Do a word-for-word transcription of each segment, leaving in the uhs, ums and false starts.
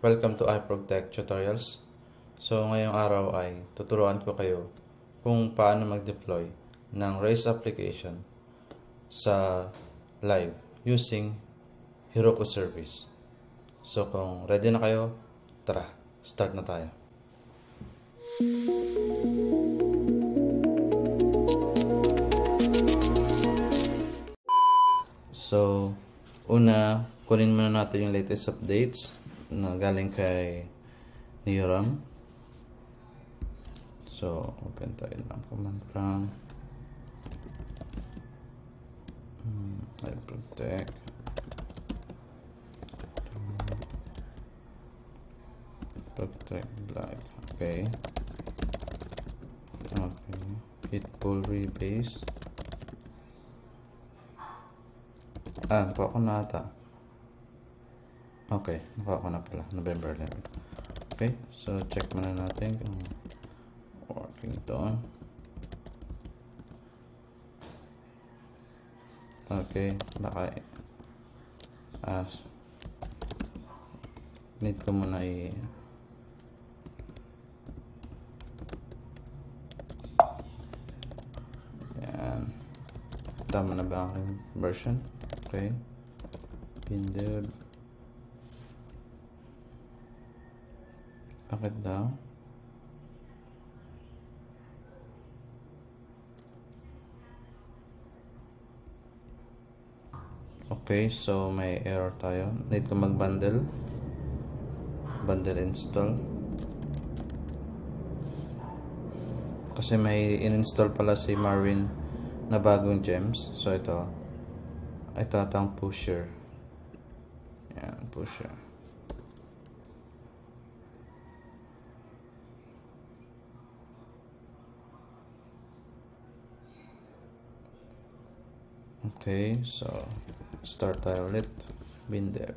Welcome to iProgTech Tutorials. So ngayong araw ay tuturuan ko kayo kung paano mag-deploy ng Rails application sa live using Heroku service. So kung ready na kayo, tara, start na tayo. So una, kunin muna natin yung latest updates na galing kay Heroku. So, open tayo ng command prompt. Hmm, I protect. Protect black. Okay. Okay. Hit pull rebase. Ah, nakuha ko na ata. Okay, nakuha ko na pala. November eleven. Okay, so check muna natin kung working ito. Okay, baka ah, need ko muna i yan. Tama na ba ang version? Okay. Pindude. Bakit daw? Okay, so may error tayo. Need ko mag-bundle. Bundle install. Kasi may in-install pala si Marvin na bagong gems. So ito. Ito atang pusher. Yan, pusher. Okay, so start tayo ulit. Bin there.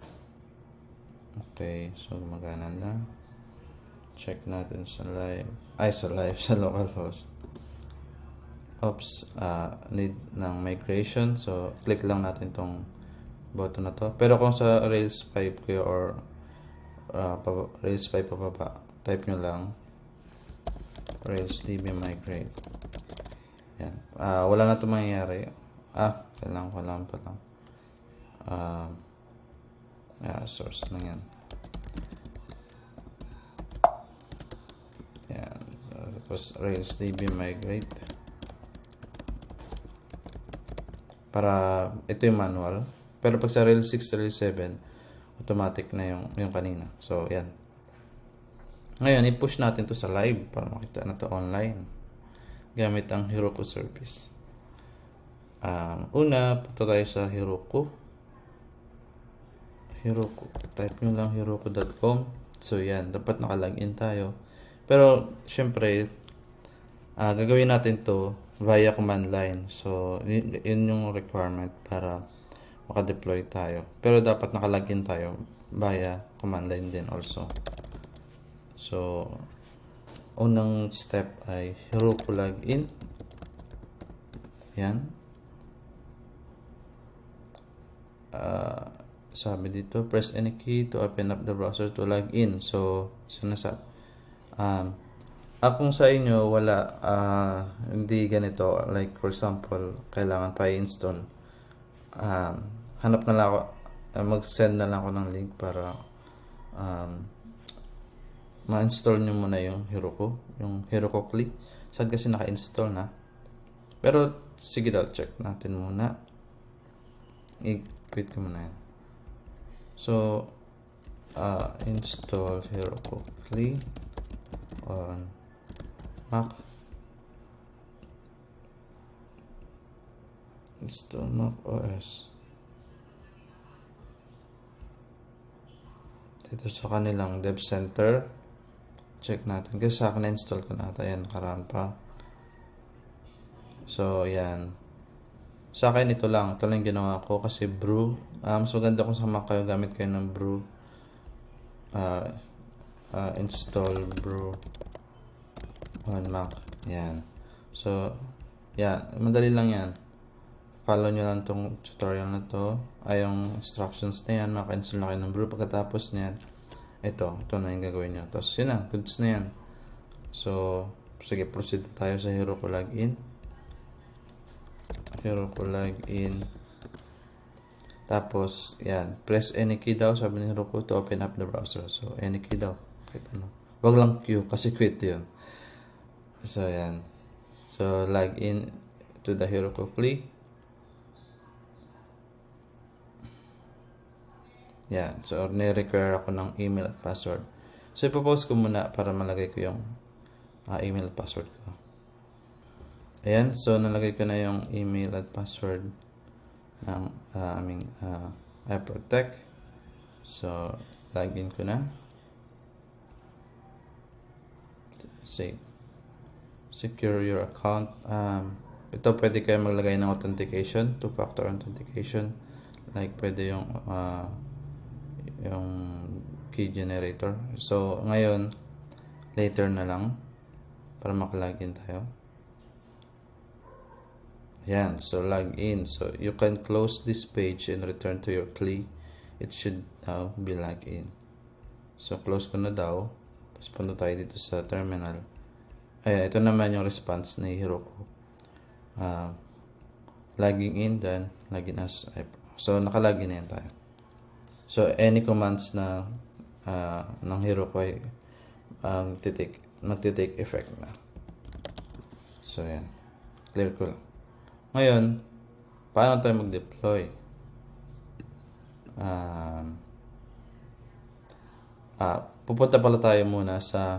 Okay, so gumagana na. Check natin sa live. Ay, sa live, sa localhost. Oops, uh, need ng migration. So, click lang natin tong button na to. Pero kung sa Rails five kayo or uh, Rails five pababa, type nyo lang Rails db migrate. Yan. Uh, wala na ito mangyayari. Ah, kailangan ko lang pa lang. Uh, yeah, source lang yan. Yan. Uh, tapos Rails db migrate. Para ito yung manual. Pero pag sa Rails six, Rails seven, automatic na yung, yung kanina. So, yan. Ngayon, i-push natin to sa live para makita na to online. Gamit ang Heroku service. Um, una, punta tayo sa Heroku. Heroku. Type nyo lang heroku dot com. So, yan. Dapat nakalagin tayo. Pero, syempre, uh, gagawin natin to via command line. So, yun yung requirement para maka-deploy tayo. Pero, dapat nakalagin tayo via command line din also. So, unang step ay Heroku login. Yan. Uh, sabi dito, press any key to open up the browser to log in. So, sinasa um, akong sa inyo wala, uh, hindi ganito. Like for example, kailangan pa i-install. Um, hanap na lang ako, uh, mag-send na lang ako ng link para um, ma-install nyo muna yung Heroku, yung Heroku click. Saan kasi naka-install na. Pero, sige daw, check natin muna. I-quit ko muna yan. So, uh, install Heroku click on Mac. Install Mac O S. Dito sa kanilang dev center. Check natin. Kasi sa akin na-install ko na ata. Yan, nakaraan pa. So, yan. Sa akin ito lang. Ito lang ginawa ko kasi brew. Um, so, ganda kung sa Mac kayo. Gamit kayo ng brew. Uh, uh, install brew on Mac. Yan. So, yan. Madali lang yan. follow nyo lang tong tutorial na to, ay yung instructions na yan, maka-install na kayo ng brew. Pagkatapos nyan, ito, ito na yung gagawin nyo. Tapos yun na, goods na yan. So, sige, proceed tayo sa Heroku login. Heroku login. Tapos, yan, press any key daw, sabi ni Heroku, to open up the browser. So, any key daw. Kahit ano. Wag lang Q, kasi quit yun. So, yan. So, log in to the Heroku click. Yan. So, ni-require ako ng email at password. So, ipopost ko muna para malagay ko yung uh, email at password ko. Ayan. So, nalagay ko na yung email at password ng uh, aming uh, iProtect. So, login ko na. Save. Secure your account. Um, ito, pwede kayo maglagay ng authentication, two-factor authentication. Like, pwede yung uh, yung key generator. So, ngayon, later na lang para makalagin tayo. Yan. So, log in. So, you can close this page and return to your key. It should now be logged in. So, close ko na daw. Tapos, punta tayo dito sa terminal. Ay, ito naman yung response ni Heroku. Uh, logging in, then login as. So, nakalagin na yan tayo. So, any commands na uh, ng Heroku ay um, titik, magtitake effect na. So, yan. Clear ko lang. Ngayon, paano tayo mag-deploy? Um, ah, pupunta pala tayo muna sa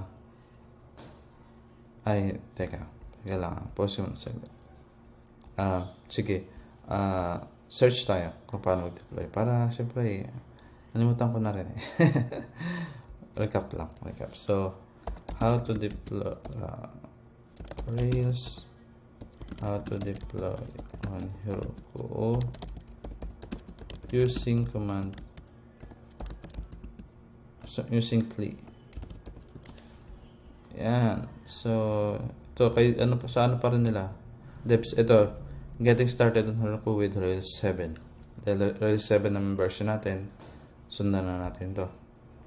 ay, teka. Teka lang. Pause yung saglit. Ah, sige. Ah, search tayo kung paano mag-deploy. Para, syempre, nalimutan ko na rin eh. Recap lang. Recap. So, how to deploy uh, Rails. How to deploy on Heroku using command. So, using cli. Yan. So, ito, kay, ano pa, sa ano pa rin nila? Deps, ito, getting started on Heroku with Rails seven. Dahil Rails seven naman version natin, sundan na natin to.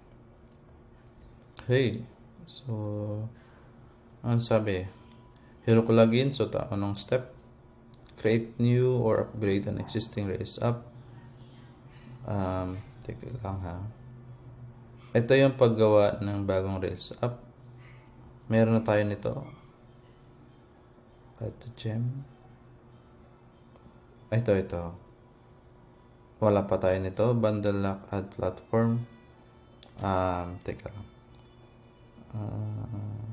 Okay. So, ano sabi? Heroku login. So, ta anong step? Create new or upgrade an existing Rails app. Um, teka lang ha. Ito yung paggawa ng bagong Rails app. Meron na tayo nito. Ito, gem. Ito, ito. Wala pa tayo nito. Bundle lock, add platform. Um, teka lang. Uh,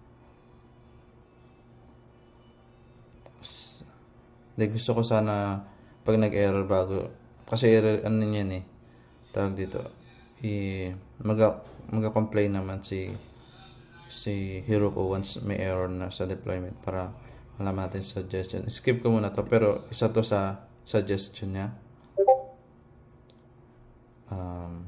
Hindi, gusto ko sana pag nag-error bago. Kasi error, ano yan eh. Tawag dito. I, mag-complain naman si si Heroku once may error na sa deployment para malaman natin suggestion. Skip ko muna to pero isa to sa suggestion niya. Um,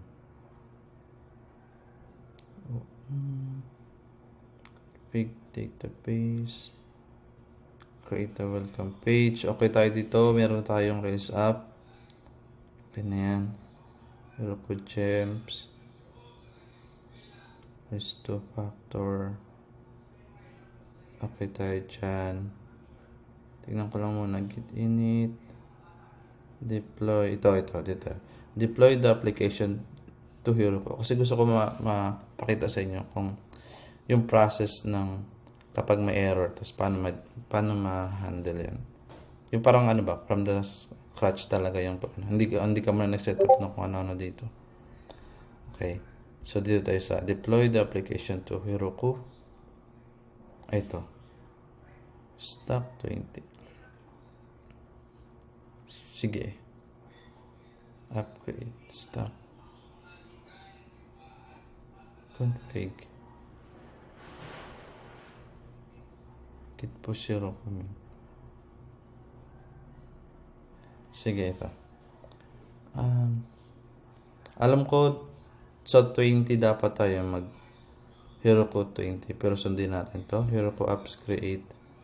big database. Create a welcome page. Okay tayo dito. Meron tayong Rails app. Okay na yan. Heroku gems. Rails two factor. Okay tayo dyan. Tingnan ko lang muna. Git init. Deploy. Ito, ito, dito. Deploy the application to Heroku. Kasi gusto ko mapakita sa inyo kung yung process ng kapag may error, tapos paano, ma paano ma-handle yan. Yung parang ano ba, from the scratch talaga yung, hindi, hindi ka muna nag-setup ng kung ano-ano dito. Okay. So, dito tayo sa deploy the application to Heroku. Ito. Stop twenty. Sige. Upgrade. Stop. Config. Git push Heroku. Sige, ito. Um, alam ko sa twenty dapat tayo mag Heroku twenty pero sundin natin to. Heroku apps create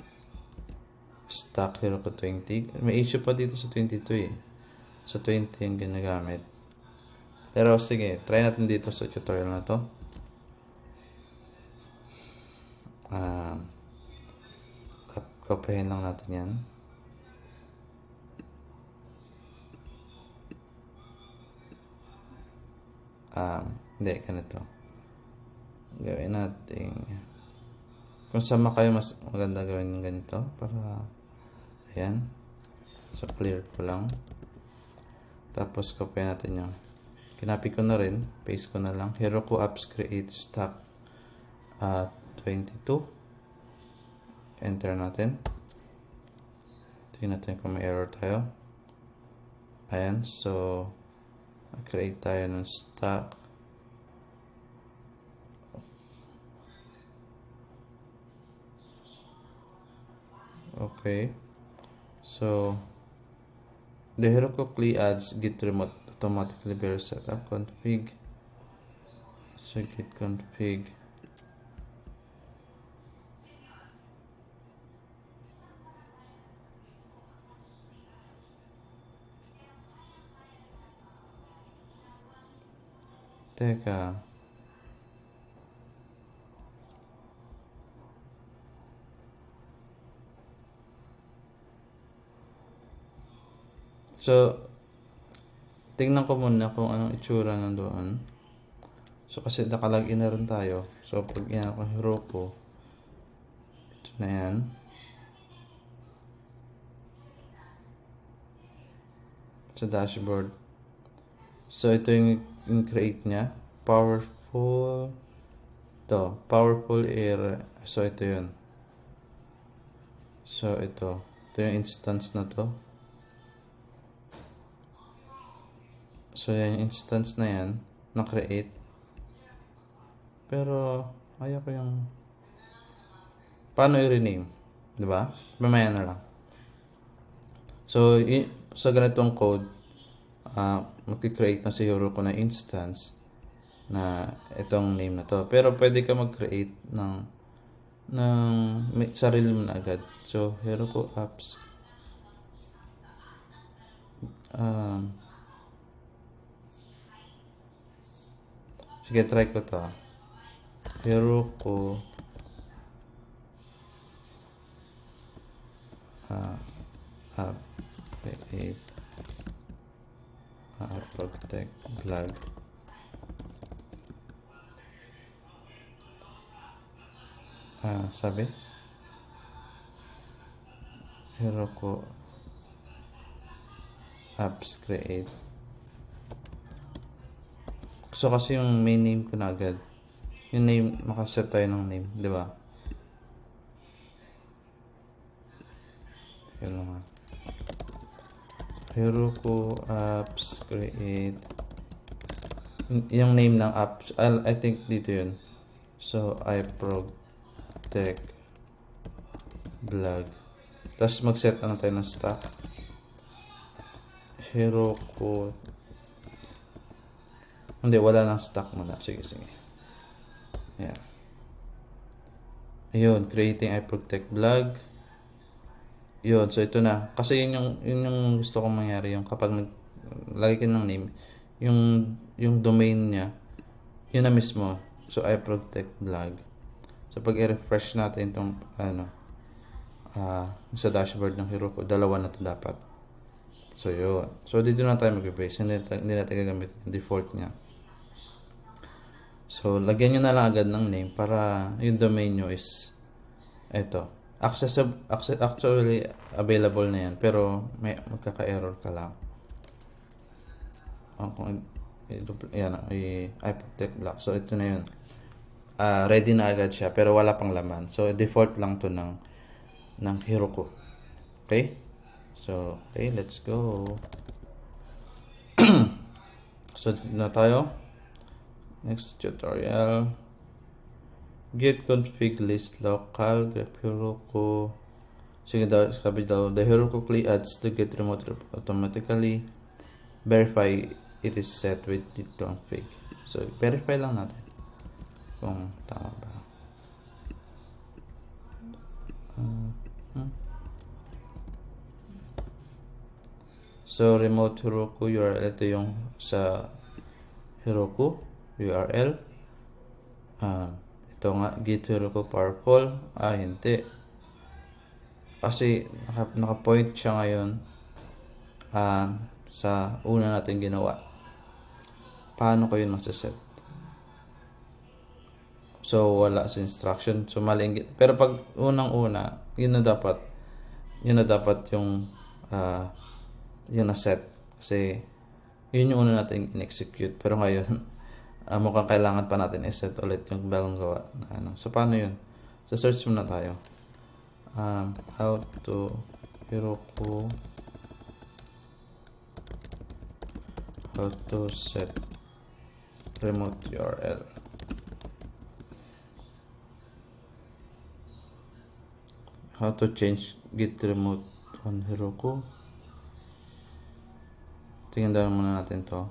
stack Heroku twenty. May issue pa dito sa twenty-two eh. Sa twenty yung ginagamit. Pero sige, try natin dito sa tutorial na to. Um, Kopyahin lang natin yan. Um, hindi, ganito. Gawin natin. Kung sama kayo, mas maganda gawin yung ganito. Para, ayan. So, clear ko lang. Tapos, kopyahin natin yung kinapi ko na rin. Paste ko na lang. Heroku apps create stock uh, twenty-two. Enter natin. Tingnan natin kung may error tayo. Ayan. So, create tayo ng stock. Okay. So, the Heroku CLI adds git remote automatically bear setup config. So, git config. Teka. So, tingnan ko muna kung anong itsura nandoon. So, kasi nakalagin na rin tayo. So, pag yan ako Heroku, ito na yan. Sa dashboard. So, ito yung, yung create niya. Powerful. Ito. Powerful area. So, ito yun. So, ito. Ito yung instance na to. So, yan yung instance na yan. Na-create. Pero, ayaw ko yung... Paano i-rename? Diba? Mamaya na lang. So, sa ganitong code, uh, mag-create na si Heroku na instance na itong name na to. Pero, pwede ka mag-create ng ng may, sarili mo na agad. So, Heroku apps. Um, Sige, try ko to. Heroku uh, app create uh, protect blog. Ah, sabi? Heroku apps create. So, kasi yung main name ko na agad. Yung name, makaset tayo ng name. Di ba? Kaya lang nga. Heroku apps create. Yung name ng apps. I, I think dito yun. So, I protect blog. Tapos, mag-set na tayo ng stock. Heroku. Hindi, wala nang stock muna. Sige, sige. Yeah. Ayun, creating I protect blog. Yun, so ito na. Kasi yun yung, yun yung gusto kong mangyari. Yung kapag lagi ka ng name, yung, yung domain niya, yun na mismo. So, I protect blog. So, pag i-refresh natin itong, ano, uh, sa dashboard ng Heroku, dalawa na ito dapat. So, yun. So, dito na tayo mag-base. Hindi, hindi natin gagamit yung default niya. So, lagyan nyo na lang agad ng name para yung domain nyo is ito. Accessible, access, actually available na yan. Pero, may magkaka-error ka lang. Oh, kung, yan, i, I protect block. So, ito na yun. Uh, ready na agad siya. Pero wala pang laman. So, default lang to ng, ng Heroku. Okay? So, okay, let's go. So, dito na tayo. Next tutorial. Git config list local grep Heroku. Sige daw, sabi daw, the Heroku CLI adds the git remote automatically. Verify it is set with git config. So, verify lang natin kung tama ba. Uh, hmm. So, remote Heroku U R L. Ito yung sa Heroku U R L. Uh, ito nga, git Heroku powerful. Ah, hindi. Kasi naka, naka-point siya ngayon uh, sa una natin ginawa. Paano ko yun masaset? So, wala sa instruction. So, mali. Pero pag unang-una, yun na dapat. Yun na dapat yung uh, yun na set. Kasi, yun yung una natin in-execute. Pero ngayon, uh, mukhang kailangan pa natin i-set ulit yung bagong gawa. Ano. So, paano yun? So, search muna tayo. Um, how to Heroku how to set remote U R L. How to change git remote on Heroku. Tingnan daw muna natin to.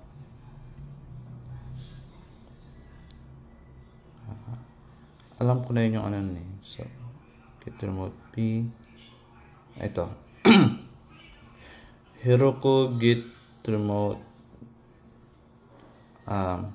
Uh, alam ko na yun yung ano ni. So, git remote p. Ito. Heroku git remote. Um,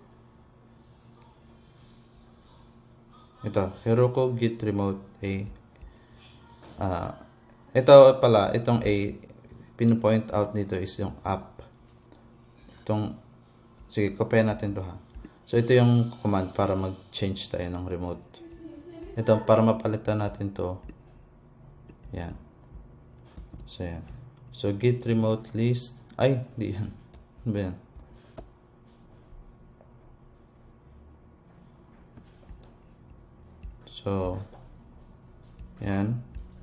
ito. Heroku git remote a. Uh, ito pala, itong A, pin-point out dito is yung app. Itong, sige, copy natin to ha. So, ito yung command para mag-change tayo ng remote. Ito, para mapalitan natin to. Yan. So, yan. So, git remote list. Ay, di yan. Ano ba yan? So, yan.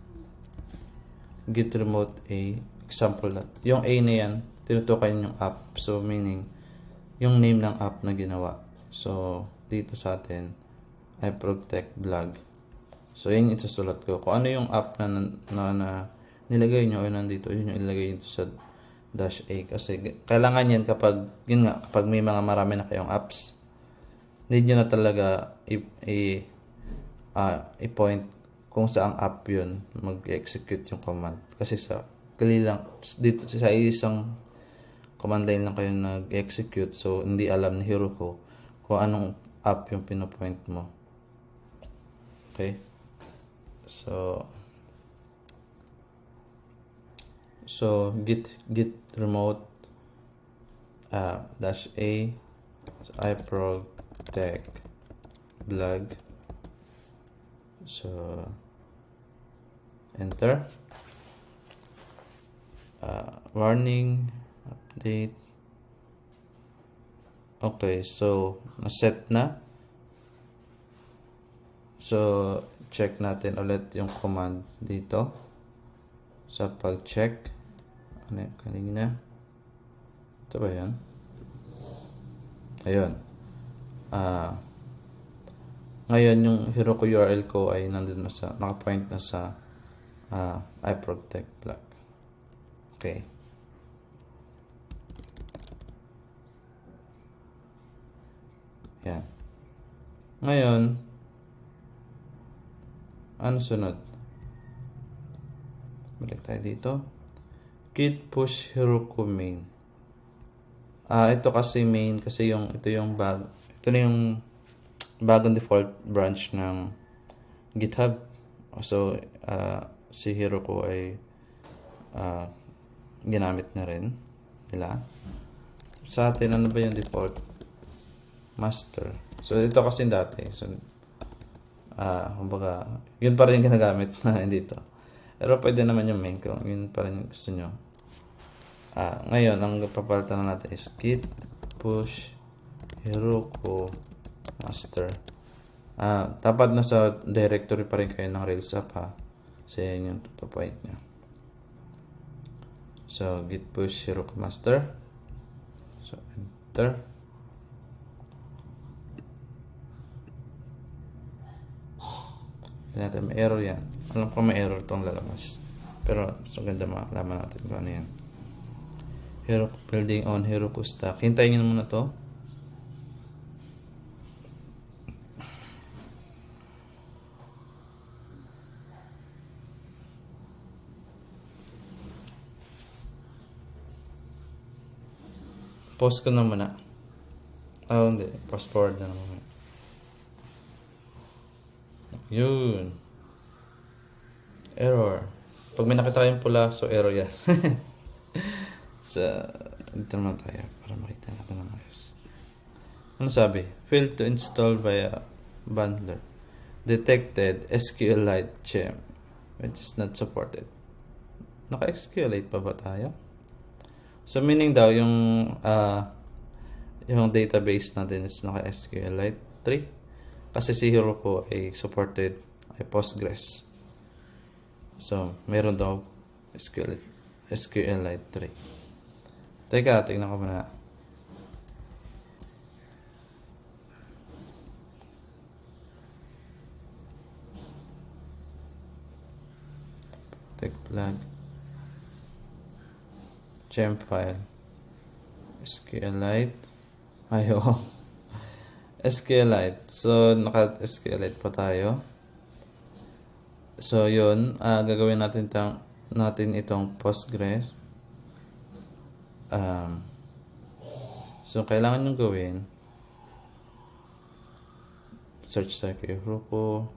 Git remote A, example na. Yung A na yan, tinutukan yung app. So, meaning, yung name ng app na ginawa. So, dito sa atin, I protect blog. So, yun yung isusulat ko. Kung ano yung app na, na, na nilagay nyo, o nandito, yun yung ilagay nyo sa dash A. Kasi, kailangan yan kapag, yun nga, kapag may mga marami na kayong apps, need nyo na talaga i- i- uh, i-point kung saang app yun mag-execute yung command. Kasi sa kali lang, dito sa isang command line lang kayo nag-execute, so hindi alam ni Heroku kung anong app yung pinopoint mo. Okay? So, so git git remote uh, dash a, so I protect blog. So, enter. Uh, warning, update. Okay, so, na-set na. So, check natin ulit yung command dito. Sa pag-check. Ano yung kanina? Ito ba yan? Ayun. Ah, uh, ngayon, yung Heroku U R L ko ay nandun na sa, nakapoint na sa uh, I protect blog. Okay. Yan. Ngayon, ano sunod? Balik tayo dito. Git push Heroku main. Ah, ito kasi main, kasi yung, ito yung bag, ito na yung bagong default branch ng GitHub. So, uh, si Heroku ay uh, ginamit na rin nila. Sa atin, ano ba yung default? Master. So, ito kasi dati. So, uh, kumbaga, yun pa rin yung ginagamit na dito. Pero pwede naman yung main kung yun pa rin yung gusto nyo. Uh, ngayon, ang papalitan na natin is git push Heroku master. Ah, dapat nasa directory pa rin kayo ng Rails app ha. So, yan yung point nyo. So, git push Heroku master. So, enter. Natin, may error yan. Alam ko may error itong lalabas. Pero, mas maganda makalaman natin kung ano yan. Heroku building on Heroku stack. Hintayin nyo muna to. Pause ko na muna. Oh, hindi. Fast forward na naman. Yun. Error. Pag may nakita kayong pula, so error yan. So, dito naman tayo para makita natin ang ayos. Ano sabi? Failed to install via bundler. Detected SQLite gem, which is not supported. Naka-SQLite pa ba tayo? So, meaning daw, yung uh, yung database natin is naka-SQLite three. Kasi si Heroku ay supported ay Postgres. So, meron daw SQLite, SQLite three. Teka, tingnan ko muna. Tech plug. Gem file. SQLite. Ayo. SQLite. So, naka-SQLite pa tayo. So, yun. Uh, gagawin natin, tang, natin itong Postgres. Um, so, kailangan nyo gawin. Search tayo kay Heroku.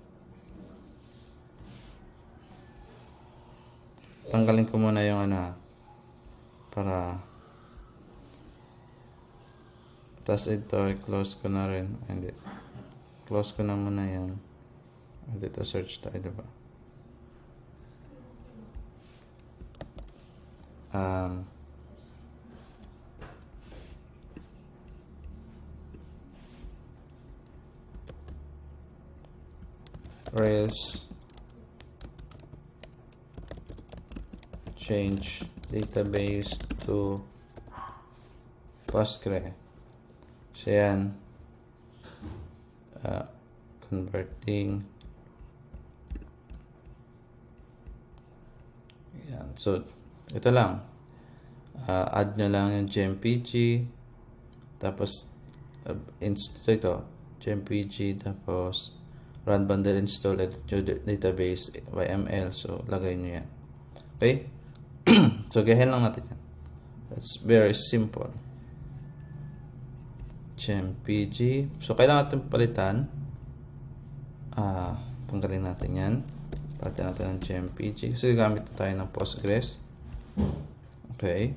Tanggalin ko muna yung ano. Para tapos ito, close ko na rin. Hindi. Close ko na muna yan. Dito, search tayo, diba? Um, Rails change database to Postgres. So yan, uh, converting yan. So ito lang, uh, add nyo lang yung gmpg, tapos uh, install ito gmpg, tapos run bundle install edit database Y M L. So lagay nyo yan. Okay. So gahin lang natin yan. It's very simple. Gmpg. So kailangan natin palitan. Ah, tanggalin natin yan. Palitan natin ng gmpg. Kasi gamit tayo ng Postgres. Okay.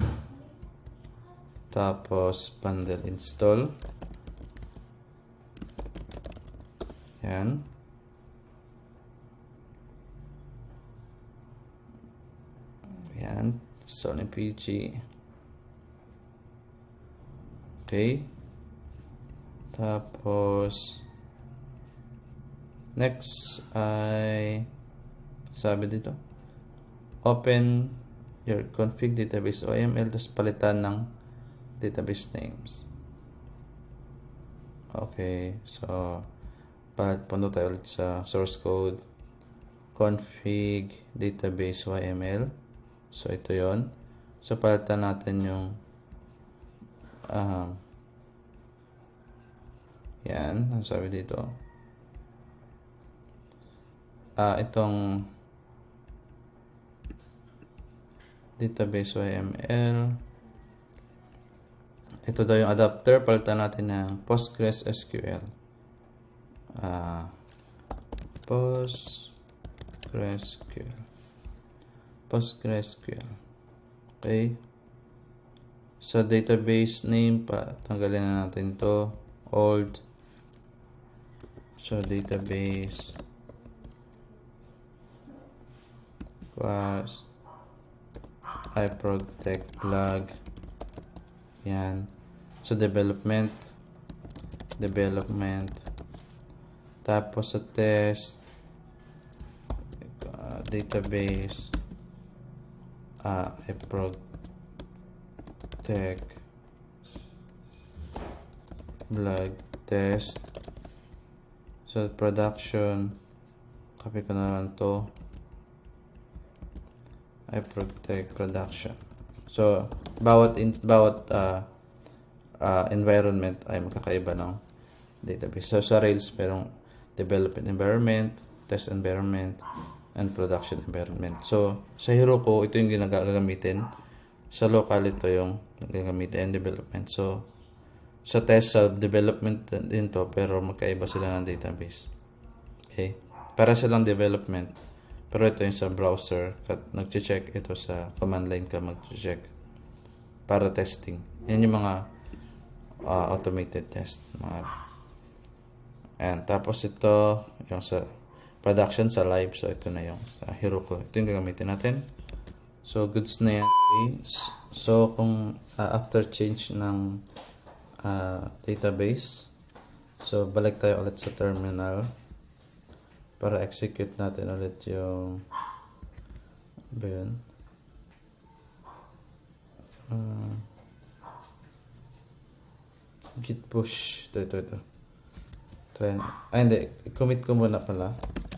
Tapos bundle install. Yan. Yan. So, ng P G. Okay. Tapos, next ay, sabi dito, open your config database O M L, tapos palitan ng database names. Okay. So, palit punto tayo ulit sa source code, config database Y M L. So, ito yon. So, palitan natin yung uh, yan. Ang sabi dito. Uh, itong database Y M L. Ito daw yung adapter. Palitan natin ng Postgres S Q L. Uh, PostgreSQL. PostgreSQL. Okay. Sa database name, pa tanggalin na natin to. Old. So, database was iProtect plug. Yan. So, development. Development. Tapos, sa test. Uh, database. Uh, iProtect plug test. So, production. Copy ko na lang to. iProtect production. So, bawat in, bawat uh, uh, environment ay magkakaiba ng database. So, sa Rails, merong development environment, test environment, and production environment. So, sa Heroku, ito yung ginagagamitin. Sa local, ito yung gagamitin, development. So, sa test, sa development din to, pero magkaiba sila ng database. Okay? Para silang development. Pero ito yung sa browser, nag-check ito sa command line ka mag-check para testing. Yan yung mga uh, automated test. Mga, and tapos ito, yung sa production, sa live. So ito na yung sa Heroku. Ito yung gagamitin natin. So goods na yan. Okay. So kung uh, after change ng uh, database, so balik tayo ulit sa terminal para execute natin ulit yung ba yun? Uh, git push ito ito ito try na. Ay hindi, i-commit ko muna pala.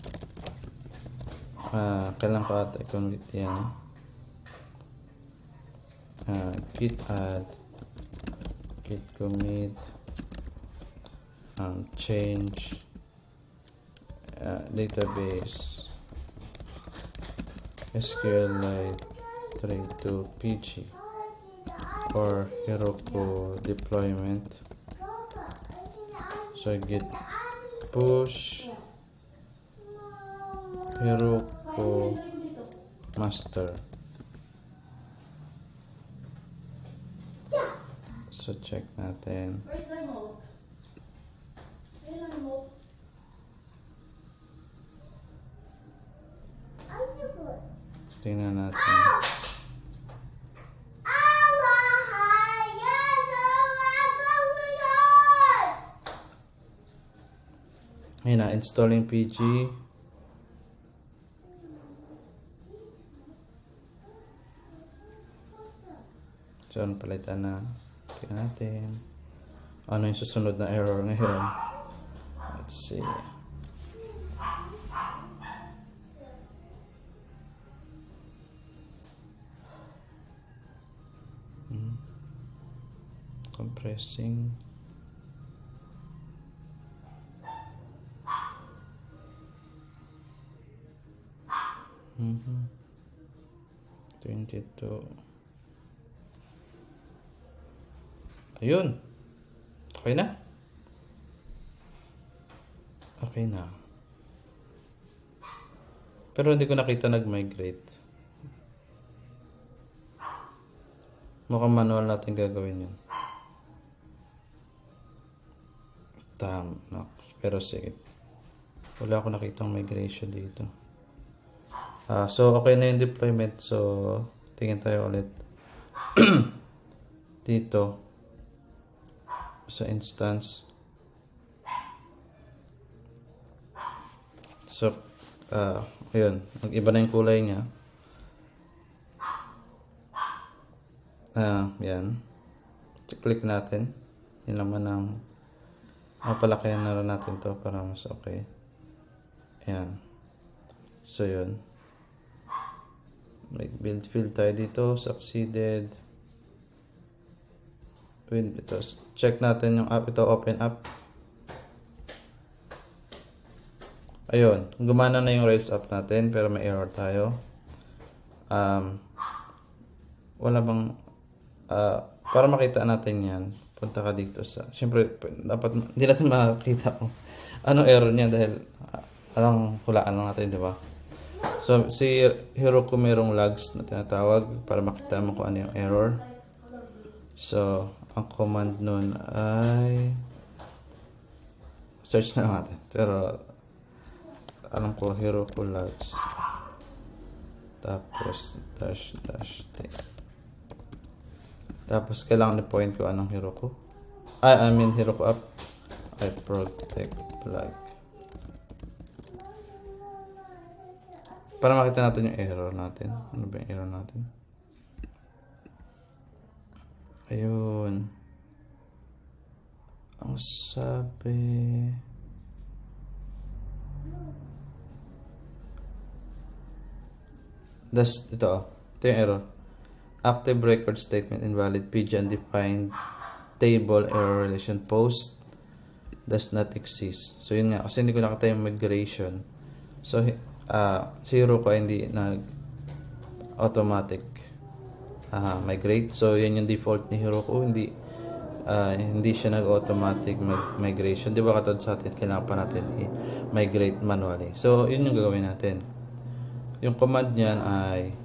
Uh, kailangan ko ata i-commit yan. Uh, git add git commit um, change Uh, database S Q L Lite three to P G or Heroku deployment. So git push Heroku master. So check natin. Tingnan natin. Ayun na, installing P G. So, ano palitan na? Tingnan natin. Ano yung susunod na error ngayon? Let's see. Compressing. Mm-hmm. twenty-two. Ayun. Okay na. Okay na. Pero hindi ko nakita nag-migrate. Mukhang manual natin gagawin yun. Tama. Pero sige. Wala ako nakitang migration dito. Uh, so, okay na yung deployment. So, tingin tayo ulit. Dito. Sa instance. So, uh, ayun. Mag-iba na yung kulay niya. Ah, uh, yan. Click natin. Yun naman ang mapalakihan na rin natin to para mas okay. Ayan. So, yun. Make build field tayo dito. Succeeded. Wait, ito. Check natin yung app. Ito, open app. Ayun. Gumana na yung Rails app natin pero may error tayo. Um, wala bang uh, para makita natin yan. Punta ka dito sa, siyempre, dapat, hindi natin makakita kung ano error niya dahil uh, alang hulaan lang natin, di ba? So, si Heroku mayroong logs na tinatawag para makita mo kung ano yung error. So, ang command nun ay search na lang natin. Pero, alam ko, Heroku logs. Tapos, dash, dash, t. Tapos, kailangan na-point ko anong Heroku. Ah, I mean, Heroku app. I protect plug. Para makita natin yung error natin. Ano ba yung error natin? Ayun. Ang sabi... Das, ito, ito yung error. Active record statement invalid. P G undefined table error relation post does not exist. So yun nga, kasi hindi ko nakita yung migration. So uh, si Heroku ay hindi nag automatic uh, migrate. So yun yung default ni Heroku. Hindi uh, hindi siya nag-automatic mag migration. Di ba katulad sa atin, kailangan pa natin i-migrate manually. So, yun yung gagawin natin. Yung command niyan ay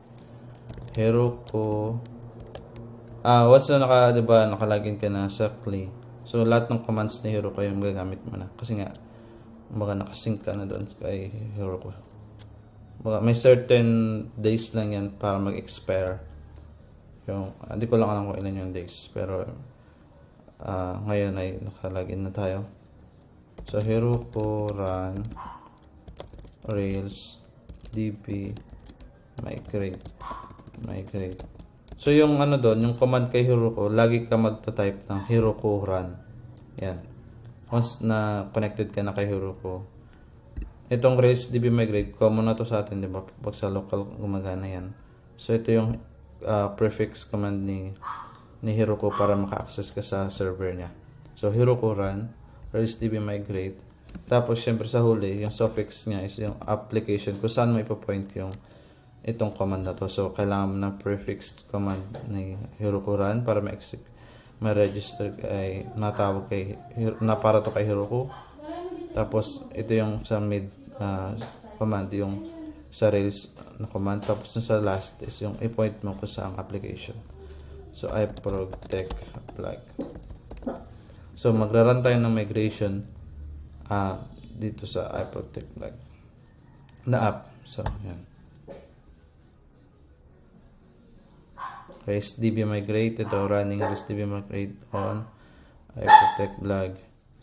Heroku. Ah, once na naka, di ba, nakalagin ka na sa Clee. So, lahat ng commands ni Heroku yung gagamit mo na. Kasi nga, baka nakasync ka na doon kay Heroku. Baka may certain days lang yan para mag-expire. Yung, hindi ko lang alam kung ilan yung days. Pero, uh, ngayon ay nakalagin na tayo. So, Heroku run Rails db migrate migrate. So, yung ano doon, yung command kay Heroku, lagi ka magta-type ng Heroku run. Yan. Once na connected ka na kay Heroku, itong Rails db migrate, common na to sa atin, di ba? Pag sa local gumagana yan. So, ito yung uh, prefix command ni, ni Heroku para maka-access ka sa server niya. So, Heroku run, Rails db migrate. Tapos, syempre sa huli, yung suffix niya is yung application kung saan mo ipopoint yung itong command na to. So, kailangan mo ng prefix command ni Heroku run para ma-register ay natawag kay na para to kay Heroku. Tapos, ito yung sa mid uh, command, yung sa Rails na command. Tapos, sa last is yung i-point mo kung saan application. So, I protect flag. So, magra-run tayo ng migration uh, dito sa I protect flag na app. So, yan. Rails db migrate, ito running Rails db migrate on I protect flag.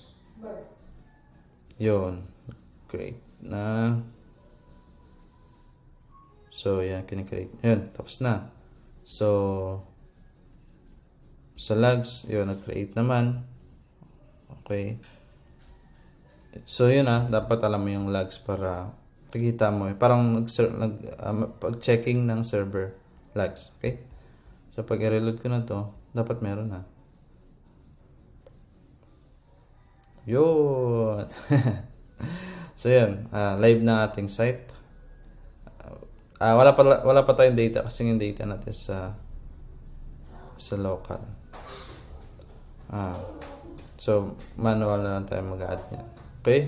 Yun, create na. So yan, kinikreate. Yun, tapos na. So sa logs, yun, nag-create naman. Okay, so yun ah, dapat alam mo yung logs para makikita mo, parang nag, nag um, pag-checking ng server logs. Okay, so pag i-reload ko na to, dapat meron na. Yun. So yun, uh, live na ating site. Uh, wala pa wala pa tayong data kasi yung data natin sa sa local. Ah. So manual na lang tayo mag-add niya. Okay?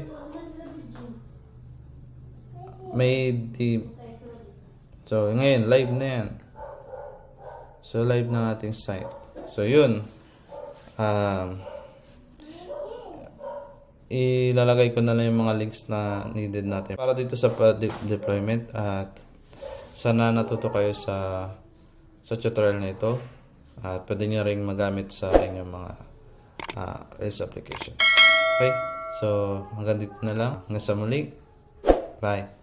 May di So ngayon live na yan. So live na ating site. So yun. Um ilalagay ko na lang yung mga links na needed natin para dito sa deployment, at sana natuto kayo sa sa tutorial na ito at pwede nyo ring magamit sa inyong mga uh, Rails application. Okay, so hanggang dito na lang, hanggang sa muli, bye.